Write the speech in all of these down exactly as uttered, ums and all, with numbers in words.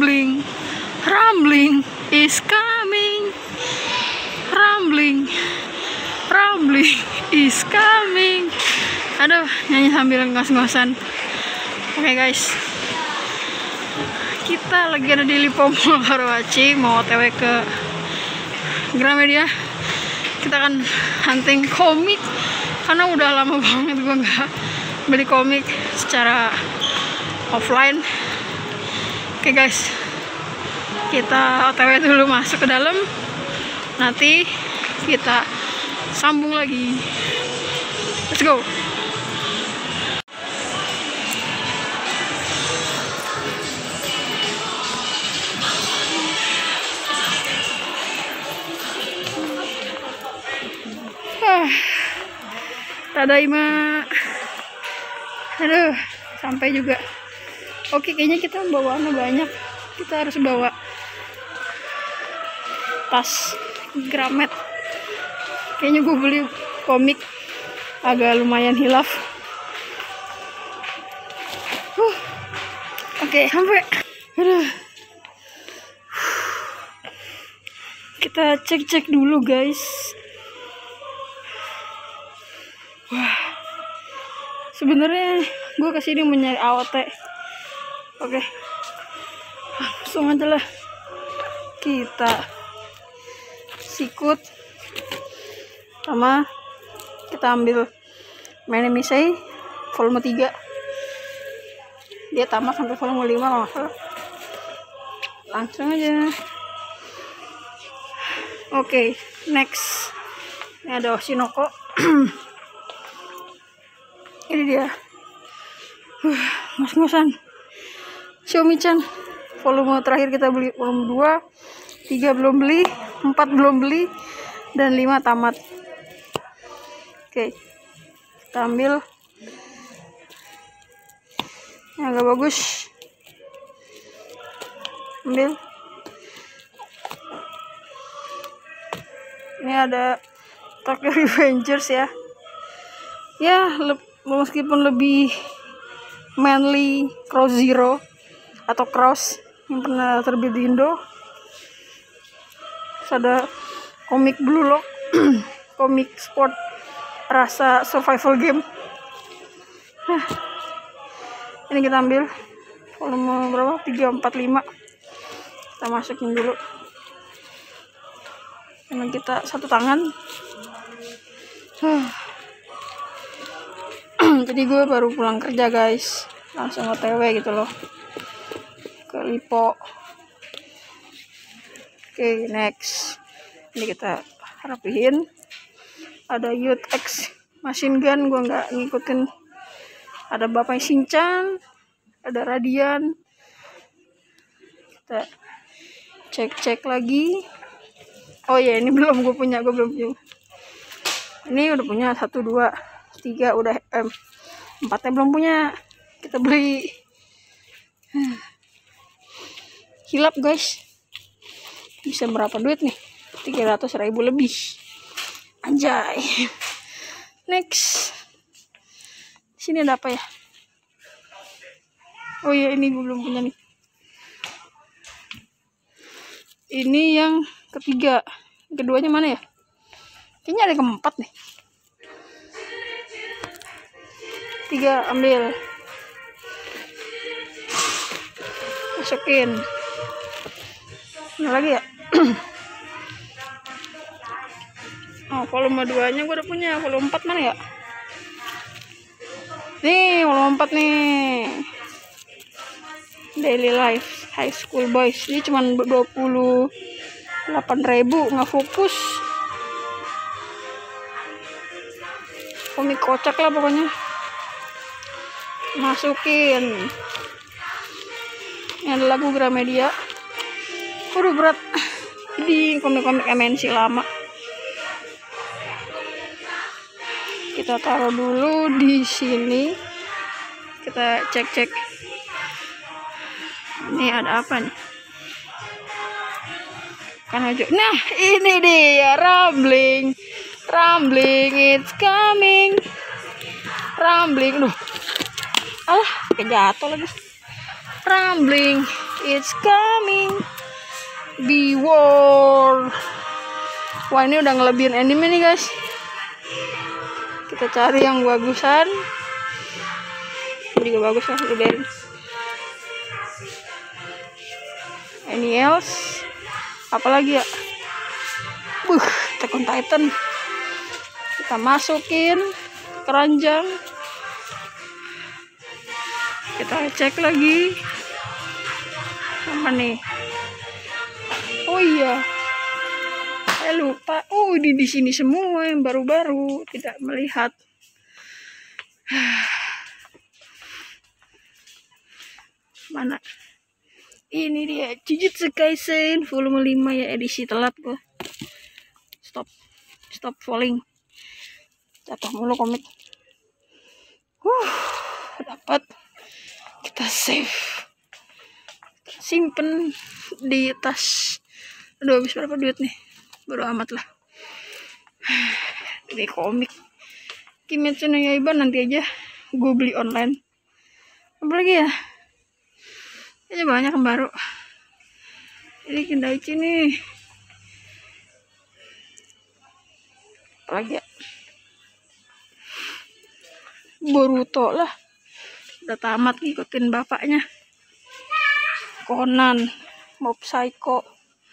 Rambling, rambling is coming. Rambling, rambling is coming. Aduh, nyanyi sambil ngos-ngosan. Oke okay, guys, kita lagi ada di Lipo Mall Karawaci, mau O T W ke Gramedia. Kita akan hunting komik karena udah lama banget gue nggak beli komik secara offline. Oke okay guys, kita O T W dulu masuk ke dalam, nanti kita sambung lagi. Let's go. Tadaima. Aduh, sampai juga. Oke, kayaknya kita bawaannya banyak. Kita harus bawa tas Gramet. Kayaknya gue beli komik agak lumayan hilaf. Uh, Oke, sampai. Aduh. Kita cek-cek dulu guys. Wah, sebenarnya gue kesini mencari A O T. Oke, langsung aja lah kita sikut sama kita ambil Menemisei volume tiga. Dia tamat sampai volume lima kalau nggak salah. Langsung aja. Oke, next ini ada Oshinoko. Ini dia, uh, ngos-ngosan Xiaomi-chan. Volume terakhir kita beli volume dua, tiga belum beli, empat belum beli, dan lima tamat. Oke, kita ambil yang agak bagus. Ambil. Ini ada Tokyo Revengers ya. Ya, meskipun lebih manly Cross Zero atau Cross yang pernah terbit di Indo. Terus ada komik Blue Lock, komik sport rasa survival game. Nah, ini kita ambil volume berapa? tiga, empat, lima. Kita masukin dulu. Dengan kita satu tangan. Jadi gue baru pulang kerja guys, langsung O T W gitu loh ke Lipo. Oke, okay, next ini kita rapihin. Ada Youth X Machine Gun, gue nggak ngikutin. Ada Bapak Shinchan, ada Radian. Kita cek-cek lagi. Oh ya, yeah, ini belum gue punya, gue belum punya. Ini udah punya satu, dua, tiga, udah em empatnya belum punya. Kita beli. Hilap guys. Bisa berapa duit nih? tiga ratus ribu lebih. Anjay. Next. Sini ada apa ya? Oh iya, ini gue belum punya nih. Ini yang ketiga. Keduanya mana ya? Kayaknya ada keempat nih. Tiga ambil, masukin. Ini lagi ya. Oh, volume dua nya gue udah punya. Volume empat mana ya? Nih, volume empat nih. Daily Life High School Boys. Ini cuma dua puluh delapan ribu, nggak fokus. Komik kocak lah pokoknya. Masukin. Ini ada lagu Gramedia. Udah berat. Ini komik-komik M N C lama. Kita taruh dulu di sini. Kita cek-cek. Ini ada apa nih? Kan aja. Nah, ini dia Rambling. Rambling, it's coming. Rambling, duh. Alah, kejatuh lagi. Rambling it's coming, be war. Wah, ini udah ngelebihin anime nih guys. Kita cari yang bagusan. Ini juga bagus lah, udahin. Any else? Apalagi ya? Buh, Attack on Titan. Kita masukin keranjang. Kita cek lagi. Apa nih? Oh iya. Saya lupa. Oh, di di sini semua yang baru-baru, tidak melihat. Mana? Ini dia Jujutsu Kaisen volume lima ya, edisi telat gua. Stop. Stop falling. Jatuh mulu komik. Huh, dapat. Kita save. Simpen di tas. Aduh, habis berapa duit nih? Baru amat lah. Ini komik Kimetsu no Yaiba nanti aja gue beli online. Apalagi ya? Ini banyak yang baru. Ini Kindaichi nih. Apalagi ya? Boruto lah. Udah tamat ngikutin bapaknya. Conan, Mob Psycho.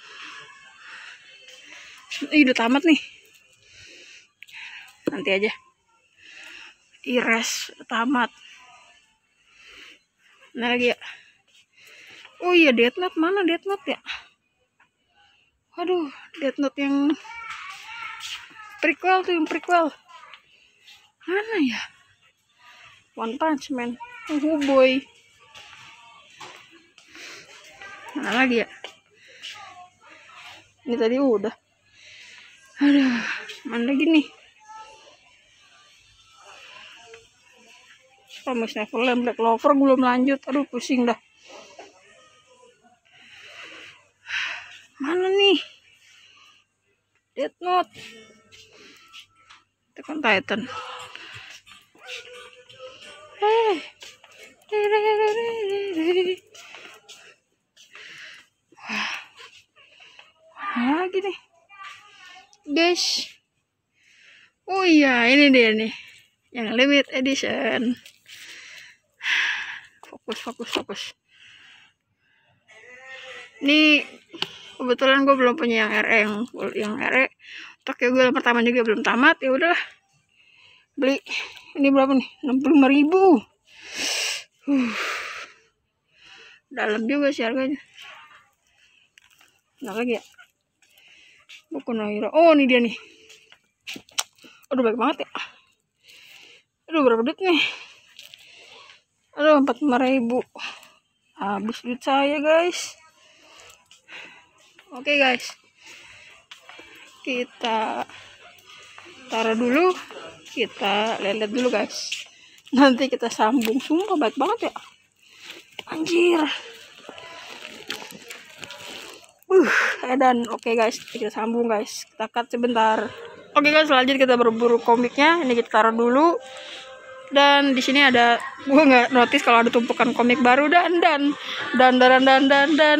Ih, udah tamat nih. Nanti aja. Ires udah tamat. Nah lagi ya. Oh iya, Death Note, mana Death Note ya? Waduh, Death Note yang prequel tuh, yang prequel. Mana ya? One Punch Man. Oh boy. Mana lagi ya? Ini tadi udah. Aduh, mana lagi nih? Promise Neverland, Black Clover belum lanjut. Aduh, pusing dah. Mana nih? Death Note. Attack on Titan. Hey. Mana lagi nih? Guys. Oh iya, ini dia nih. Yang limited edition. Fokus, fokus, fokus. Ini kebetulan gue belum punya yang R E, yang yang R E Tokyo gue pertama juga belum tamat, ya udahlah beli. Ini berapa nih? enam puluh lima ribu. Uh. Dalam juga sih harganya. Nah lagi ya. Boku no Hero. Oh, ini dia nih. Aduh, baik banget ya. Aduh, berapa duit nih? Aduh, empat puluh lima ribu. Habis duit saya, guys. Oke, okay, guys. Kita taruh dulu. Kita lihat dulu, guys. Nanti kita sambung. Sumpah baik banget ya. Anjir. Uh, dan oke okay, guys, kita sambung guys. Kita cut sebentar. Oke okay, guys, lanjut kita berburu komiknya. Ini kita taruh dulu. Dan di sini ada, gue nggak notice kalau ada tumpukan komik baru dan dan dan dan dan dan dan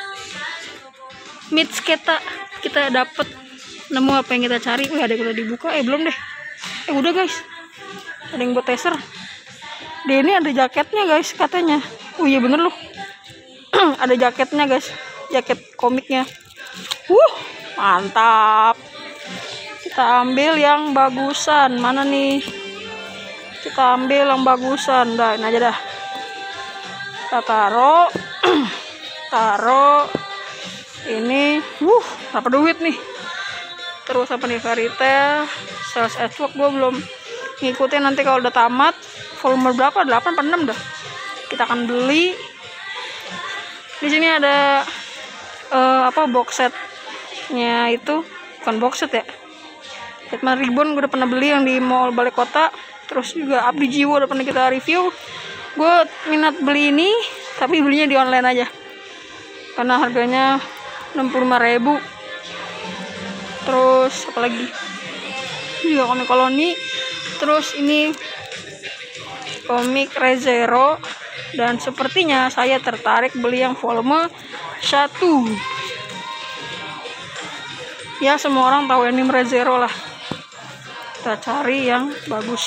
Mitch kita kita dapet nemu apa yang kita cari. Wih, ada yang udah dibuka. Eh belum deh. Eh udah guys. Ada yang buat teaser. Di ini ada jaketnya guys katanya. Oh iya bener loh. Ada jaketnya guys. Jaket komiknya. Wuh, mantap. Kita ambil yang bagusan. Mana nih? Kita ambil yang bagusan. Dah, ini aja dah. Kita taruh. Taruh. Ini. Wuh, berapa duit nih? Terus apa nih? Fairy Tail. Sales Edward gue belum ngikutin. Nanti kalau udah tamat. Volume berapa? delapan atau enam dah. Kita akan beli. Di sini ada uh, apa box setnya itu, bukan box set ya. Batman Reborn gue udah pernah beli yang di Mall Balai Kota. Terus juga Abdi Jiwa udah pernah kita review. Gue minat beli ini, tapi belinya di online aja. Karena harganya enam puluh lima ribu. Terus apa lagi? Juga komik koloni. Terus ini komik ReZero Dan sepertinya saya tertarik beli yang volume satu. Ya, semua orang tahu anime Re:Zero lah. Kita cari yang bagus.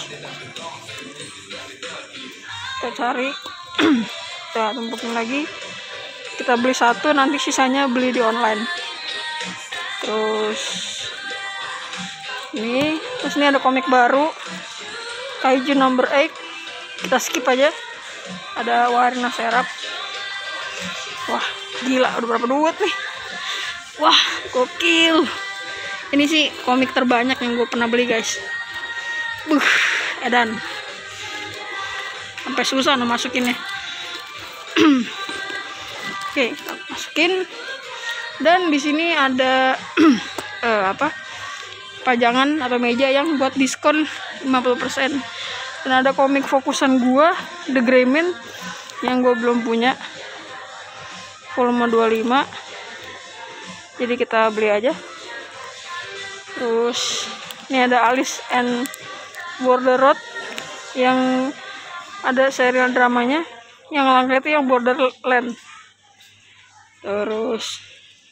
Kita cari. Kita tumpukin lagi. Kita beli satu, nanti sisanya beli di online. Terus ini, terus ini ada komik baru, Kaiju number eight. Kita skip aja. Ada warna serap. Wah, gila, udah berapa duit nih? Wah, gokil. Ini sih komik terbanyak yang gue pernah beli, guys. Buh, edan. Sampai susah no masukinnya. Oke, kita masukin. Dan di sini ada eh, apa? Pajangan atau meja yang buat diskon lima puluh persen. Dan ada komik fokusan gua, The Gray Man, yang gue belum punya, volume dua puluh lima. Jadi kita beli aja. Terus ini ada Alice and Border Road yang ada serial dramanya. Yang langka itu yang Borderland. Terus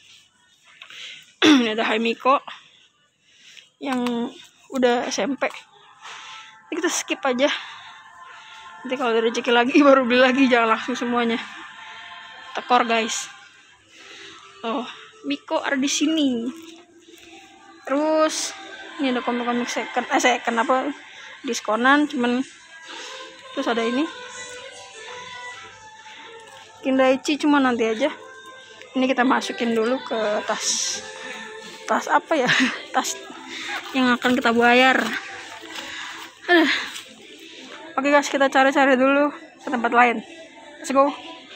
ini ada Haimiko yang udah S M P. Ini kita skip aja. Nanti kalau ada rezeki lagi baru beli lagi, jangan langsung semuanya. Tekor, guys. Oh, Miko ada di sini. Terus ini ada komik-komik second, eh second apa? Diskonan, cuman terus ada ini. Kindaichi cuma nanti aja. Ini kita masukin dulu ke tas. Tas apa ya? Tas yang akan kita bayar. Aduh. Oke guys, kita cari-cari dulu ke tempat lain. Let's go.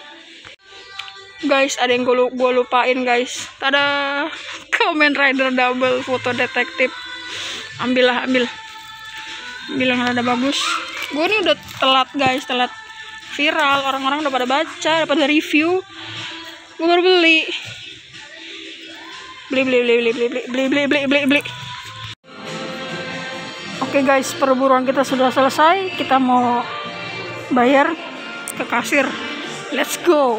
Guys, ada yang gue lupain, guys. Tada, Kamen Rider double foto detektif. Ambil lah, ambil. Ambil yang ada bagus. Gue ini udah telat, guys, telat viral. Orang-orang udah pada baca, udah pada review. Gue baru beli. Beli, beli, beli, beli, beli, beli, beli, beli, beli, beli. Oke guys, perburuan kita sudah selesai. Kita mau bayar ke kasir. Let's go.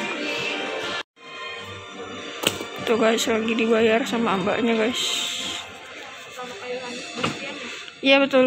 Tuh guys, lagi dibayar sama mbaknya, guys. Iya betul.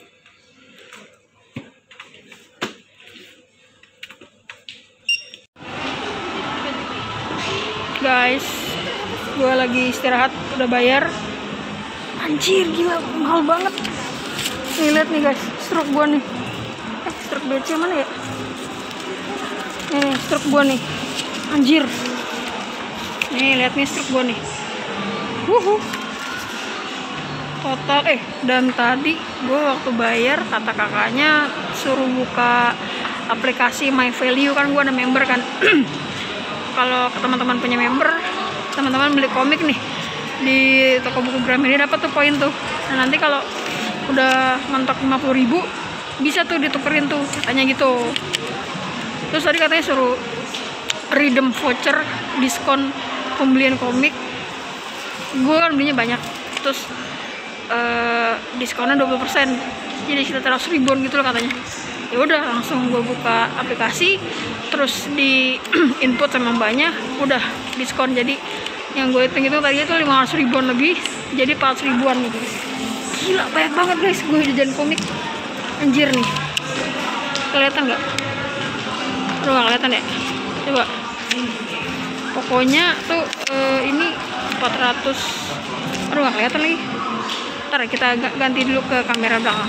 Guys, gue lagi istirahat, udah bayar. Anjir, gila, mahal banget. Nih, lihat nih guys, struk gue nih. Eh, struk B C mana ya? Nih, struk gue nih. Anjir. Nih, lihat nih struk gue nih. Wuhu. Total, eh, dan tadi gue waktu bayar, kata kakaknya suruh buka aplikasi My Value, kan gue ada member kan. Kalau teman-teman punya member, teman-teman beli komik nih di toko buku Gramedia dapat tuh poin tuh. Nah, nanti kalau udah mentok lima puluh ribu bisa tuh ditukerin tuh, katanya gitu. Terus tadi katanya suruh redeem voucher diskon pembelian komik. Gue kan belinya banyak, terus uh, diskonnya dua puluh persen, jadi sekitar seratus ribuan gitu loh katanya. Ya udah, langsung gue buka aplikasi, terus di input sama mbaknya, udah diskon. Jadi yang gue hitung itu tadinya tuh lima ratus ribuan lebih, jadi empat ratus ribuan gitu. Gila, banyak banget guys gue jajan komik. Anjir nih, kelihatan nggak? Aduh, nggak kelihatan ya? Coba. Pokoknya tuh uh, ini empat ratus. Aduh, nggak kelihatan lagi. Ntar kita ganti dulu ke kamera belakang.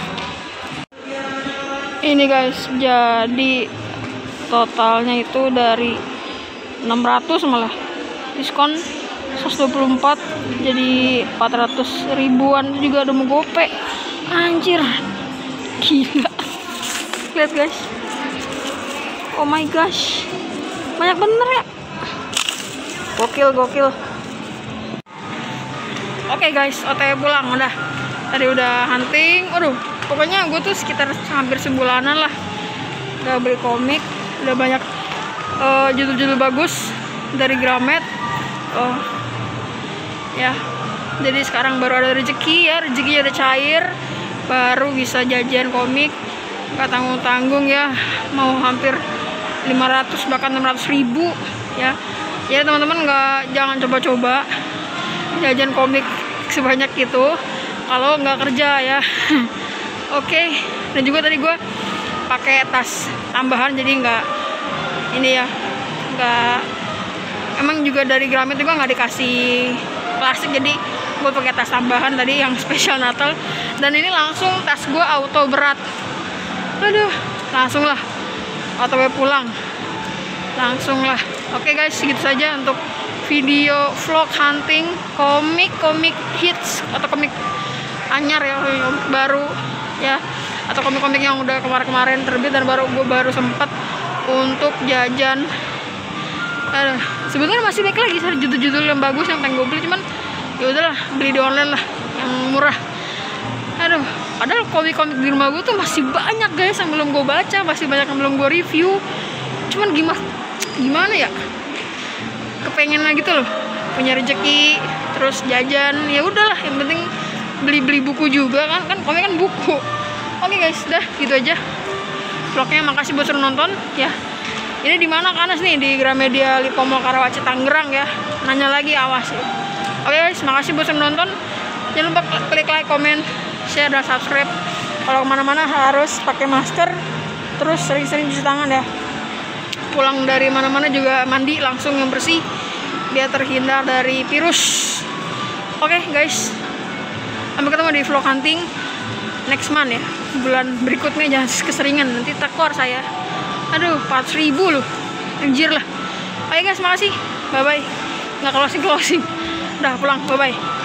Ini guys, jadi totalnya itu dari enam ratus malah diskon seratus dua puluh empat, jadi empat ratus ribuan. Juga udah mau gope. Anjir, gila. Lihat guys, oh my gosh, banyak bener ya. Gokil, gokil. Oke guys, O T W pulang udah. Tadi udah hunting. Aduh, pokoknya gue tuh sekitar hampir sebulanan lah udah beli komik. Udah banyak uh, judul-judul bagus dari Gramet. Oh ya, jadi sekarang baru ada rezeki ya, rezekinya udah cair, baru bisa jajan komik. nggak tanggung-tanggung ya, mau hampir lima ratus bahkan enam ratus ribu ya. Ya teman-teman, nggak, jangan coba-coba jajan komik sebanyak itu kalau nggak kerja ya. Oke okay. Dan juga tadi gue pakai tas tambahan, jadi nggak ini ya, nggak, emang juga dari Gramet juga nggak dikasih plastik, jadi gue pakai tas tambahan tadi yang spesial Natal. Dan ini langsung tas gue auto berat, aduh, langsung lah otw pulang, langsung lah. Oke guys, segitu saja untuk video vlog hunting komik komik hits atau komik anyar ya, komik baru ya, atau komik-komik yang udah kemarin-kemarin terbit dan baru gue baru sempat untuk jajan. Aduh, sebenarnya masih banyak lagi sih judul-judul yang bagus yang pengen gue beli, cuman ya udahlah, beli di online lah yang murah. Aduh, padahal komik-komik di rumah gue tuh masih banyak guys yang belum gue baca, masih banyak yang belum gue review. Cuman gimana gimana ya, kepengen lah gitu loh, punya rezeki terus jajan, ya udahlah, yang penting beli-beli buku juga kan, kan komik kan buku. Oke guys, dah gitu aja vlognya. Makasih buat suruh nonton ya. Ini di mana Kanas nih, di Gramedia Lipo Mall Karawaci Tangerang ya. Nanya lagi awas ya. Oke guys, makasih buat suruh nonton. Jangan lupa klik like, komen, share, dan subscribe. Kalau kemana-mana harus pakai masker, terus sering-sering cuci tangan ya. Pulang dari mana-mana juga mandi langsung yang bersih biar terhindar dari virus. Oke guys, sampai ketemu di vlog hunting next month ya, bulan berikutnya. Jangan keseringan, nanti takor saya. Aduh, empat ribu loh, anjir lah. Oke guys, makasih, bye bye. Nggak closing closing, udah pulang, bye bye.